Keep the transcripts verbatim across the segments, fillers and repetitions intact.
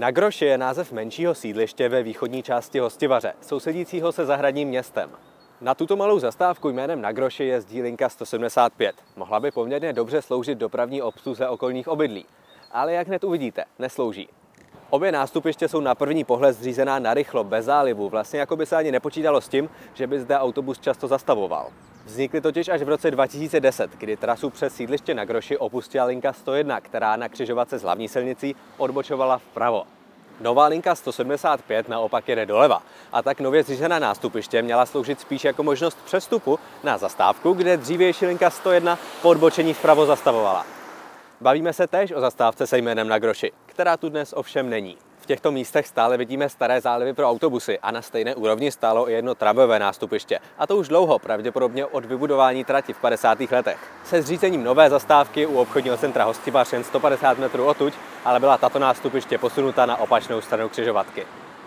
Na Groši je název menšího sídliště ve východní části Hostivaře, sousedícího se zahradním městem. Na tuto malou zastávku jménem Na Groši jezdí linka sto sedmdesát pět. Mohla by poměrně dobře sloužit dopravní obsluze okolních obydlí. Ale jak hned uvidíte, neslouží. Obě nástupiště jsou na první pohled zřízená narychlo, bez zálivu, vlastně jako by se ani nepočítalo s tím, že by zde autobus často zastavoval. Vznikly totiž až v roce dva tisíce deset, kdy trasu přes sídliště Na Groši opustila linka sto jedna, která na křižovatce s hlavní silnicí odbočovala vpravo. Nová linka sto sedmdesát pět naopak jede doleva a tak nově zřízená nástupiště měla sloužit spíš jako možnost přestupu na zastávku, kde dřívější linka sto jedna po odbočení vpravo zastavovala. Bavíme se též o zastávce se jménem Na Groši, která tu dnes ovšem není. V těchto místech stále vidíme staré zálivy pro autobusy a na stejné úrovni stálo i jedno tramvajové nástupiště. A to už dlouho, pravděpodobně od vybudování trati v padesátých letech. Se zřízením nové zastávky u obchodního centra Hostivař jen sto padesát metrů odtud, ale byla tato nástupiště posunuta na opačnou stranu křižovatky.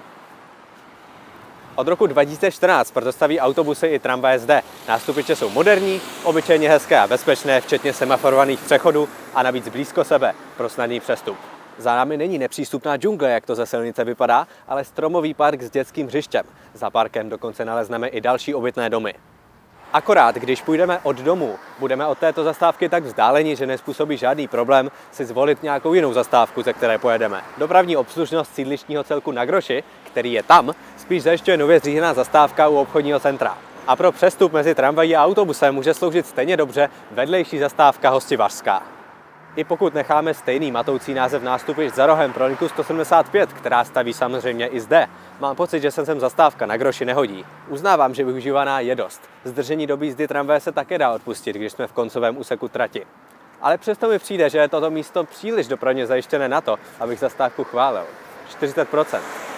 Od roku dva tisíce čtrnáct proto staví autobusy i tramvaje zde. Nástupiště jsou moderní, obyčejně hezké a bezpečné, včetně semaforovaných přechodů a navíc blízko sebe pro snadný přestup. Za námi není nepřístupná džungle, jak to ze silnice vypadá, ale stromový park s dětským hřištěm. Za parkem dokonce nalezneme i další obytné domy. Akorát, když půjdeme od domu, budeme od této zastávky tak vzdáleni, že nezpůsobí žádný problém si zvolit nějakou jinou zastávku, ze které pojedeme. Dopravní obslužnost sídlištního celku Na Groši, který je tam, spíš zajišťuje nově zřízená zastávka u obchodního centra. A pro přestup mezi tramvají a autobusem může sloužit stejně dobře vedlejší zastávka Hostivařská. I pokud necháme stejný matoucí název nástupišť za rohem pro linku sto sedmdesát pět, která staví samozřejmě i zde, mám pocit, že se sem zastávka Na Groši nehodí. Uznávám, že využívaná je dost. Zdržení doby jízdy tramvaje se také dá odpustit, když jsme v koncovém úseku trati. Ale přesto mi přijde, že je toto místo příliš dopravně zajištěné na to, abych zastávku chválil. čtyřicet procent.